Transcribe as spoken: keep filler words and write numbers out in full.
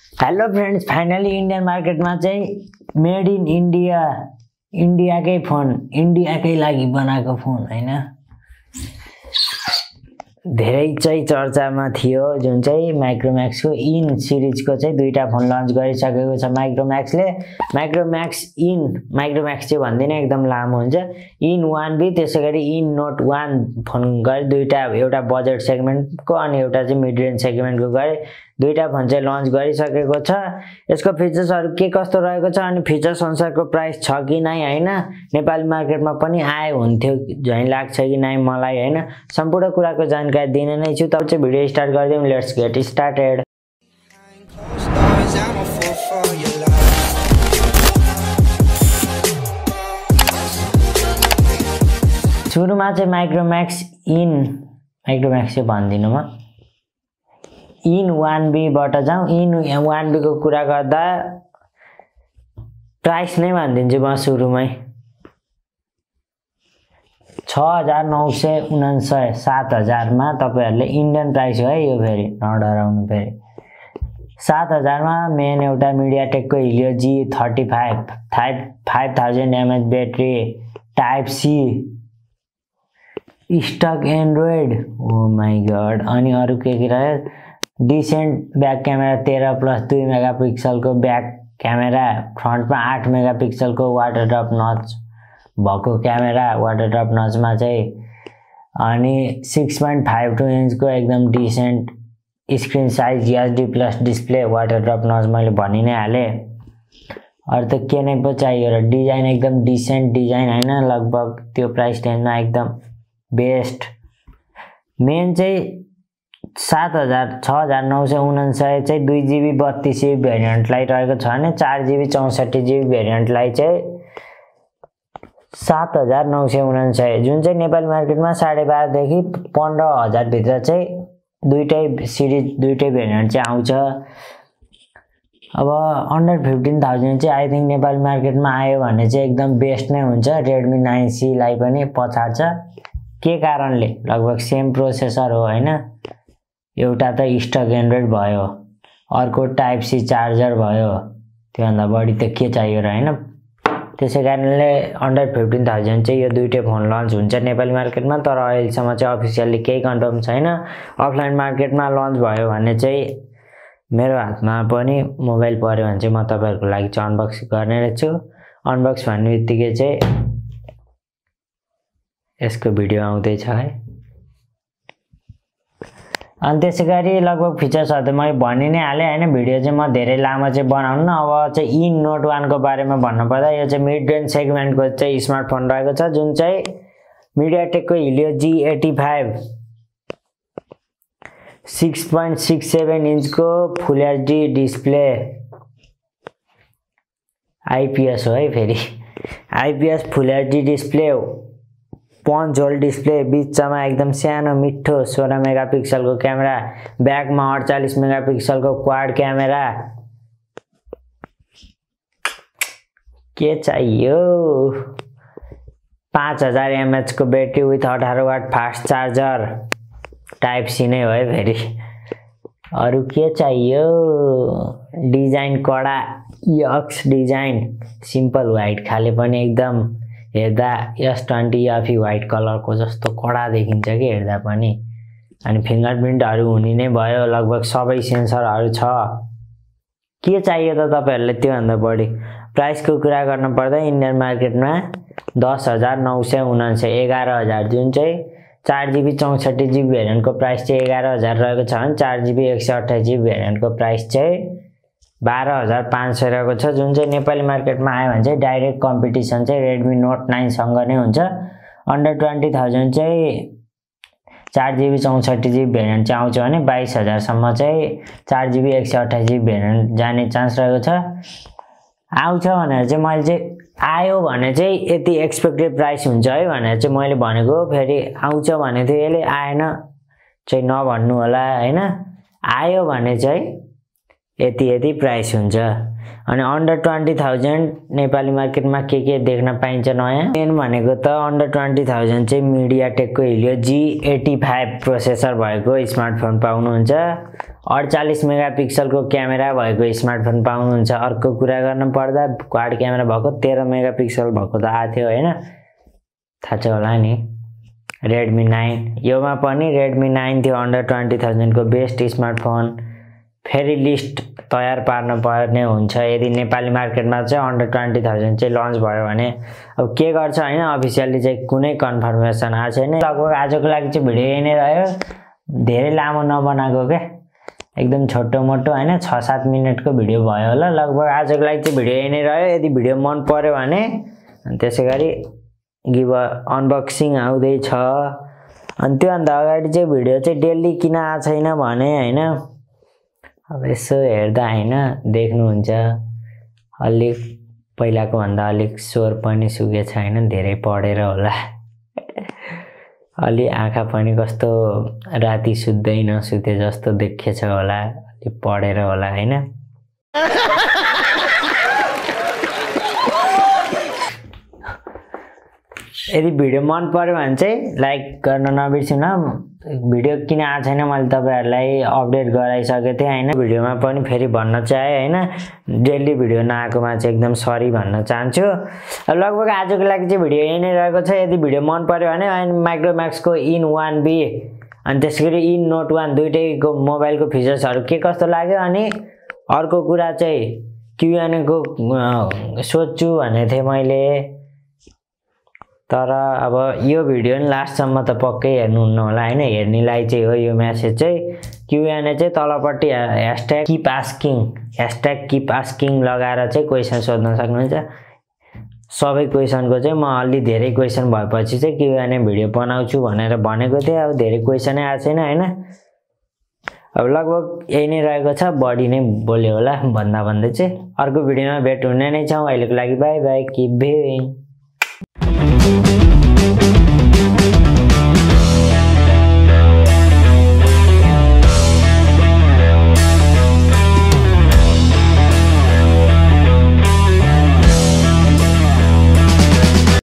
Hello friends, finally Indian market में चाहिँ made in India India के फोन इंडिया के लागि बनाएको फोन हैन। धेरै चाहिँ चर्चामा थियो जुन चाहिँ माइक्रोमैक्स को इन सीरीज को चाहिँ दुईटा फोन लन्च गरिसकेको छ माइक्रोमैक्स ले। माइक्रोमैक्स इन माइक्रोमैक्स चाहिँ भन्दिन एकदम लामो हुन्छ। इन वन बी त्यसैगरी इन नोट वन फोन गरे दुईटा, एउटा बजेट सेगमेन्ट को अनि एउटा चाहिँ मिड रेन्ज सेगमेन्ट को गरे दुईटा फोन चाहिँ लन्च गरिसकेको छ। यसको फिचर्सहरु के कस्तो रहेको छ अनि फिचर्स अनुसारको प्राइस छ कि नै हैन, नेपाली मार्केटमा पनि आए हुन्थ्यो झै लाग्छ कि नै मलाई हैन, सम्पूर्ण कुराको जानकारी दिने नै छु। तब चाहिँ भिडियो स्टार्ट गर्दियौं। Let's get started. सुरुमा चाहिँ माइक्रोमैक्स इन माइक्रोमैक्स चाहिँ भन्दिनु म इन वन बी बाट जाउँ। इन वन बी को कुरा गर्दा प्राइस नै भनिदिन्छु म सुरुमै। छ हजार नौ सय उनान्सय सात हजार में तपाईहरुले इंडियन प्राइस हो है यो, फेरि नडराउनु। फेरि सात हजार में मेन एउटा मीडियाटेक को Helio G thirty five five thousand mAh battery, type C, stock Android, oh my god. अनि अरु के के रह्यो, डिसेंट बैक कैमरा तेरह प्लस दुई मेगापिक्सल को बैक कैमरा, फ्रंट में आठ मेगापिक्सल को वाटर ड्रप नच भएको कैमरा, वाटर ड्रप नच में चाहिँ अनि six point five two inch को एकदम decent screen size, HD plus display, water drop notch मैले भनि नै हाले। अरु त के नै पो चाहियो र, डिजाइन एकदम डिसेंट डिजाइन हैन, लगभग त्यो प्राइस रेन्जमा एकदम बेस्ट। मेन चाहिँ सात हजार छ हजार नौ सय उनान्सय चाहिँ दुई जीबी बत्तीस जीबी भेरिएन्टलाई रहेको छ भने चार जीबी चौसठी जीबी भेरिएन्टलाई चाहिँ सात हजार नौ सय उनान्सय, जुन चाहिँ नेपाली मार्केटमा साढे बाह्रदेखि पन्ध्र हजार भित्र चाहिँ दुईटै सिरिज दुईटै भेरिएन्ट चाहिँ आउँछ। अब अन्डर फिफ्टीन थाउजेंड चाहिँ आई थिंक नेपाली मार्केटमा आयो भने चाहिँ एकदम बेस्ट नै हुन्छ। रेडमी नाइन सी लाई पनि पछाड्छ। के कारणले, लगभग सेम प्रोसेसर हो हैन, एउटा त स्टक एंड्रोइड भयो, अर्को टाइप सी चार्जर भयो, त्योभन्दा बढी त के चाहियो र हैन। त्यसै कारणले अन्डर फिफ्टीन थाउजेंड चाहिँ यो दुईटै फोन लन्च हुन्छ नेपाली मार्केटमा। तर अहिलेसम्म चाहिँ अफिसियली केही कन्फर्म छैन। अफलाइन मार्केटमा लन्च भयो भने चाहिँ मेरो हातमा पनि मोबाइल पर्यो भने चाहिँ म तपाईहरुको लागि चाहिँ अनबक्स गर्ने रहेछु। अनबक्स भन्ने बित्तिकै चाहिँ यसको भिडियो आउँदै छ है। अनि त्यसैगरी लगभग फिचर्सहरु त मैले भनि नै हाले हैन, भिडियो चाहिँ म धेरै लामो चाहिँ बनाउनु। अब चाहिँ इन नोट वन को बारेमा भन्नु पर्दा यो चाहिँ मिड रेन्ज सेगमेन्ट को चाहिँ स्मार्टफोन रहेको छ, जुन चाहिँ मीडियाटेक को Helio G eighty five six point six seven inch को फुल एचडी डिस्प्ले, आईपीएस हो है, फेरि IPS full HD display, punch hole display, बीचमा एकदम सानो मिठो सोलह मेगापिक्सल को कैमरा, बैक में अड़तालीस मेगापिक्सल को क्वाड कैमरा। के चाहियो, पाँच हजार एमएच को बैटरी विथ अठारह watt fast charger, type C नै हो है फेरि। अरु के चाहियो, डिजाइन कडा यक्स डिजाइन, सिंपल व्हाइट खाले पनि एकदम हेर्दा S twenty FE white colour को जस्तो कडा देखिन्छ कि हेर्दा पनि। अनि फिंगरप्रिन्टहरु हुने नै भयो, लगभग सबै सेन्सरहरु छ। के चाहियो त तपाईहरुले त्यो भन्दा बढी। प्राइस को कुरा गर्न पर्दा इंडियन मार्केटमा दस हजार नौ सय उनान्सय एघार हजार, जुन चाहिँ चार जीबी चौसठी जीबी भेरिएन्ट को प्राइस चाहिँ एघार हजार रहेको छ भने चार जीबी एक सय अठाइस जीबी भेरिएन्ट को प्राइस चाहिँ बाह्र हजार पाँच सय रहेको छ। जुन चाहिँ नेपाली मार्केटमा आयो भने चाहिँ डाइरेक्ट कम्पिटिसन चाहिँ रेडमी नोट नाइन सँग नै हुन्छ। अन्डर ट्वेंटी थाउजेंड चाहिँ चार जीबी चौसठी जीबी भेरिएन्ट चाहिँ आउँछ भने बाइस हजार सम्म चाहिँ चार जीबी एक सय अठाइस जीबी भेरिएन्ट जाने चान्स रहेको छ। आउँछ भनेर चाहिँ मैले चाहिँ आयो भने चाहिँ यति एक्सपेक्टेड प्राइस हुन्छ है भनेर चाहिँ मैले भनेको। फेरि आउँछ भने थियो, यसले आएन चाहिँ नभन्नु होला हैन। आयो भने चाहिँ यति यति प्राइस हुन्छ। अनि अन्डर ट्वेन्टी थाउजन्ड नेपाली मार्केटमा के के देख्न पाइन्छ नयाँ मेन भनेको त अन्डर ट्वेन्टी थाउजन्ड चाहिँ मिडियाटेकको Helio G eighty five processor भएको स्मार्टफोन पाउनुहुन्छ। अडचालिस मेगापिक्सलको क्यामेरा भएको स्मार्टफोन पाउनुहुन्छ। अर्को कुरा गर्नु पर्दा क्वाड क्यामेरा भएको तेह्र मेगापिक्सल भएको त आएको थियो होइन, थाहा छ होला नि। रेडमी नाइन योमा पनि रेडमी नाइन थियो अन्डर ट्वेन्टी थाउजन्डको बेस्ट स्मार्टफोन। फेरि लिस्ट तयार पार्नु पर्ने हुन्छ यदि नेपाली मार्केटमा चाहिँ अन्डर ट्वेन्टी थाउजन्ड चाहिँ लन्च भयो भने। अब के गर्छ होइन, अफिसियल्ली चाहिँ कुनै कन्फर्मेसन आएको छैन। लगभग आजको लागि चाहिँ भिडियो यही नै रह्यो, धेरै लामो नबनाएको क्या, एकदम छोटो मोटो होइन, छ सात मिनटको भिडियो भयो होला। लगभग आजको लागि चाहिँ भिडियो यही नै रह्यो। यदि भिडियो मन पर्यो भने त्यसै गरी गिभ अनबक्सिङ आउँदैछ। अनि त्योभन्दा अगाडि चाहिँ भिडियो चाहिँ डेली किन आएको छैन भने होइन, अब यसो हेर्दा होइन देख्नुहुन्छ अलिक पहिलाको भन्दा अलिक स्वर पनि सुकेछ होइन, धेरै पढेर होला। अलि आँखा पनि कस्तो राति सुत्दै नसुते जस्तो देखेछ होला, अलिक पढेर होला होइन। यदि भिडियो मन पर्यो भने चाहिँ लाइक गर्न नबिर्सिनु। भिडियो किन आएको छैन मैले तपाईँहरूलाई अपडेट गराइसकेको थिएँ होइन। भिडियोमा पनि फेरि भन्न चाहेँ होइन, डेली भिडियो नआएकोमा चाहिँ एकदम सरी भन्न चाहन्छु। लगभग आजको लागि चाहिँ भिडियो यही नै रहेको छ। यदि भिडियो मन पर्यो भने अनि माइक्रोम्याक्सको इन वान बी अनि त्यसै गरी इन नोट वान दुइटैको मोबाइलको फिचर्सहरू के कस्तो लाग्यो, अनि अर्को कुरा चाहिँ क्युएनएको सोध्छु भनेको थिएँ मैले। तर अब यो भिडियो नि लास्टसम्म त पक्कै हेर्नुहुन्न होला होइन। हेर्नेलाई चाहिँ हो यो म्यासेज चाहिँ, क्युएनए चाहिँ तलपट्टि hashtag keep asking hashtag keep asking लगाएर चाहिँ क्वेसन सोध्न सक्नुहुन्छ। सबै क्वेसनको चाहिँ म अलि धेरै क्वेसन भएपछि चाहिँ क्युएनए भिडियो बनाउँछु भनेर भनेको थिएँ। अब धेरै क्वेसनै आएको छैन होइन। अब लगभग यही नै रहेको छ, बढी नै बोल्यो होला भन्दा भन्दै चाहिँ अर्को भिडियोमा भेट हुने नै छौँ। अहिलेको लागि बाई बाई, किप भ्युइङ।